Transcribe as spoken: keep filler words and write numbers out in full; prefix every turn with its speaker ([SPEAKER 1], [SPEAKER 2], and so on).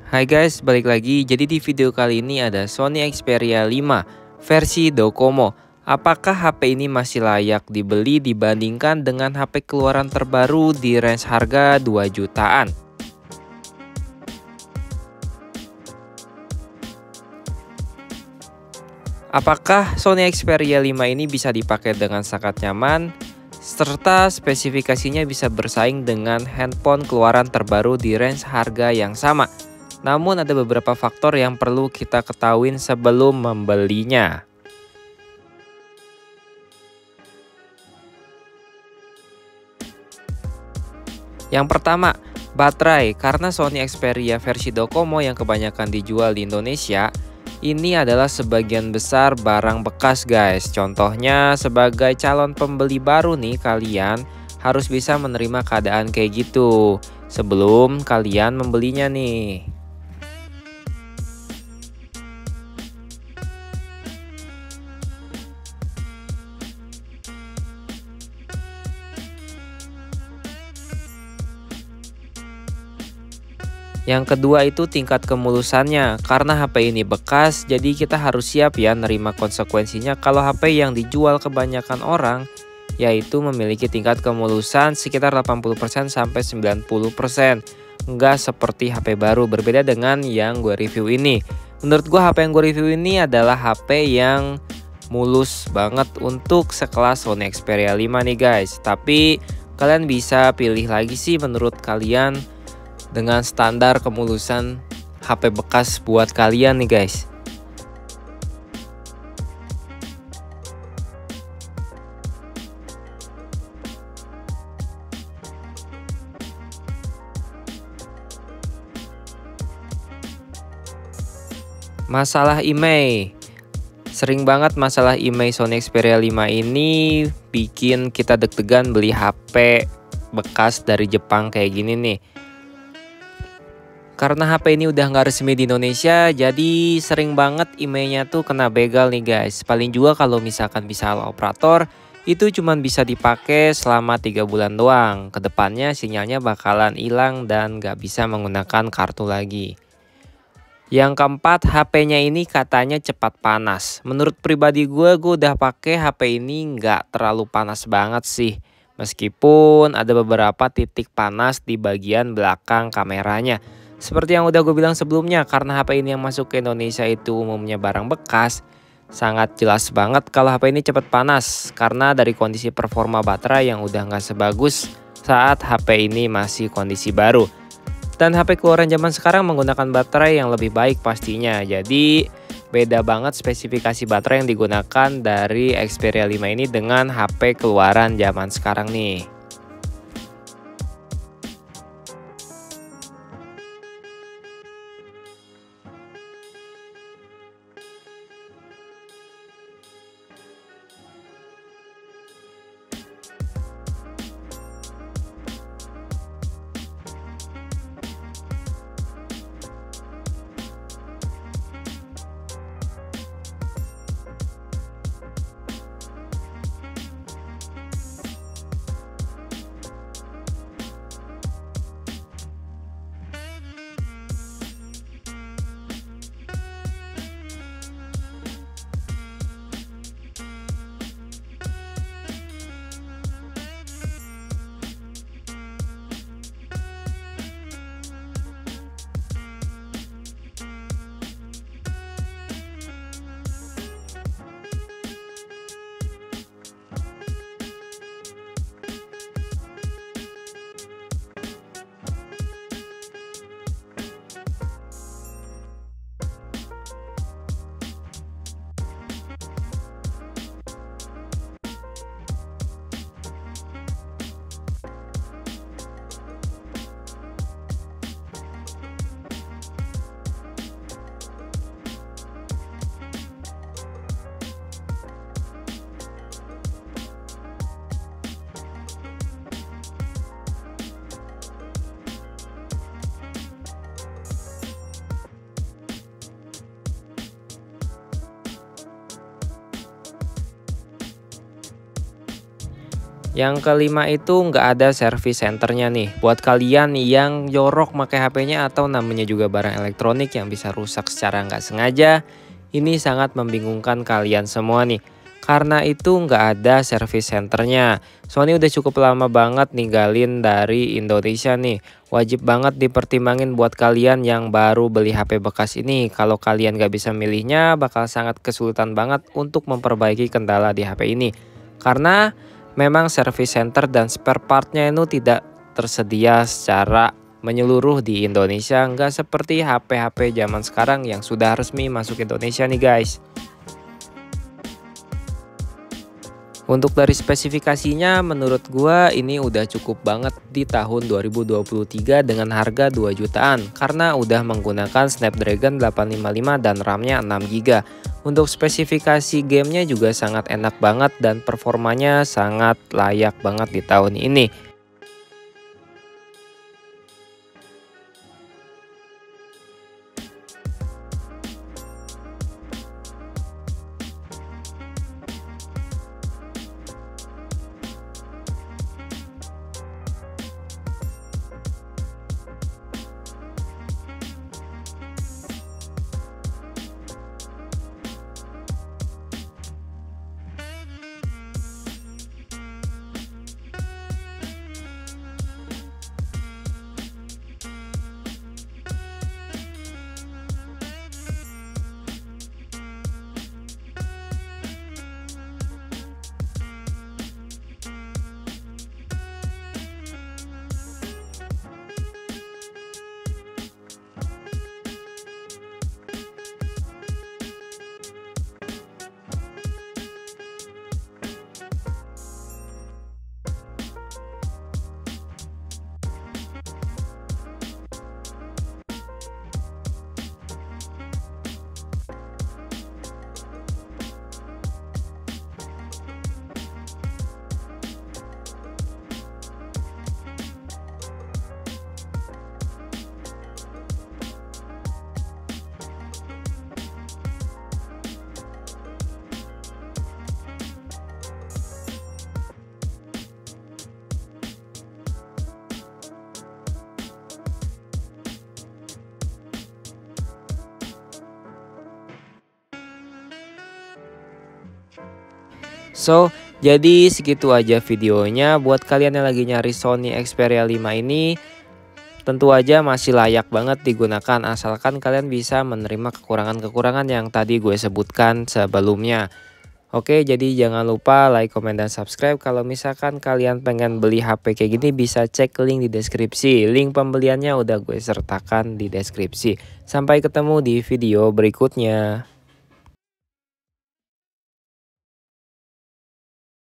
[SPEAKER 1] Hai guys, balik lagi. Jadi di video kali ini ada Sony Xperia lima versi Docomo. Apakah H P ini masih layak dibeli dibandingkan dengan H P keluaran terbaru di range harga dua jutaan? Apakah Sony Xperia lima ini bisa dipakai dengan sangat nyaman, serta spesifikasinya bisa bersaing dengan handphone keluaran terbaru di range harga yang sama? Namun ada beberapa faktor yang perlu kita ketahui sebelum membelinya. Yang pertama, baterai. Karena Sony Xperia versi Docomo yang kebanyakan dijual di Indonesia, ini adalah sebagian besar barang bekas guys. Contohnya sebagai calon pembeli baru nih, kalian harus bisa menerima keadaan kayak gitu sebelum kalian membelinya nih. Yang kedua itu tingkat kemulusannya. Karena H P ini bekas, jadi kita harus siap ya nerima konsekuensinya kalau H P yang dijual kebanyakan orang yaitu memiliki tingkat kemulusan sekitar delapan puluh persen sampai sembilan puluh persen. Enggak seperti H P baru, berbeda dengan yang gue review ini. Menurut gue H P yang gue review ini adalah H P yang mulus banget untuk sekelas Sony Xperia lima nih guys. Tapi kalian bisa pilih lagi sih menurut kalian dengan standar kemulusan H P bekas buat kalian nih guys. Masalah I M E I. Sering banget masalah I M E I Sony Xperia lima ini bikin kita deg-degan beli H P bekas dari Jepang kayak gini nih. Karena H P ini udah nggak resmi di Indonesia, jadi sering banget I M E I-nya tuh kena begal nih guys. Paling juga kalau misalkan bisa salah operator, itu cuman bisa dipakai selama tiga bulan doang. Kedepannya sinyalnya bakalan hilang dan nggak bisa menggunakan kartu lagi. Yang keempat, H P-nya ini katanya cepat panas. Menurut pribadi gue, gue udah pakai H P ini nggak terlalu panas banget sih. Meskipun ada beberapa titik panas di bagian belakang kameranya. Seperti yang udah gue bilang sebelumnya, karena H P ini yang masuk ke Indonesia itu umumnya barang bekas, sangat jelas banget kalau H P ini cepat panas karena dari kondisi performa baterai yang udah nggak sebagus saat H P ini masih kondisi baru. Dan H P keluaran zaman sekarang menggunakan baterai yang lebih baik pastinya. Jadi beda banget spesifikasi baterai yang digunakan dari Xperia lima ini dengan H P keluaran zaman sekarang nih. Yang kelima itu nggak ada service centernya nih. Buat kalian yang jorok pakai H P-nya atau namanya juga barang elektronik yang bisa rusak secara nggak sengaja, ini sangat membingungkan kalian semua nih. Karena itu nggak ada service centernya. Sony udah cukup lama banget ninggalin dari Indonesia nih. Wajib banget dipertimbangin buat kalian yang baru beli H P bekas ini. Kalau kalian nggak bisa milihnya, bakal sangat kesulitan banget untuk memperbaiki kendala di H P ini. Karena memang service center dan spare partnya itu tidak tersedia secara menyeluruh di Indonesia, nggak seperti H P-H P zaman sekarang yang sudah resmi masuk Indonesia nih guys. Untuk dari spesifikasinya menurut gua ini udah cukup banget di tahun dua ribu dua puluh tiga dengan harga dua jutaan karena udah menggunakan Snapdragon delapan lima lima dan RAM-nya enam giga. Untuk spesifikasi gamenya juga sangat enak banget dan performanya sangat layak banget di tahun ini. So, jadi segitu aja videonya. Buat kalian yang lagi nyari Sony Xperia lima ini, tentu aja masih layak banget digunakan asalkan kalian bisa menerima kekurangan-kekurangan yang tadi gue sebutkan sebelumnya. Oke, jadi jangan lupa like, comment, dan subscribe. Kalau misalkan kalian pengen beli H P kayak gini, bisa cek link di deskripsi. Link pembeliannya udah gue sertakan di deskripsi. Sampai ketemu di video berikutnya.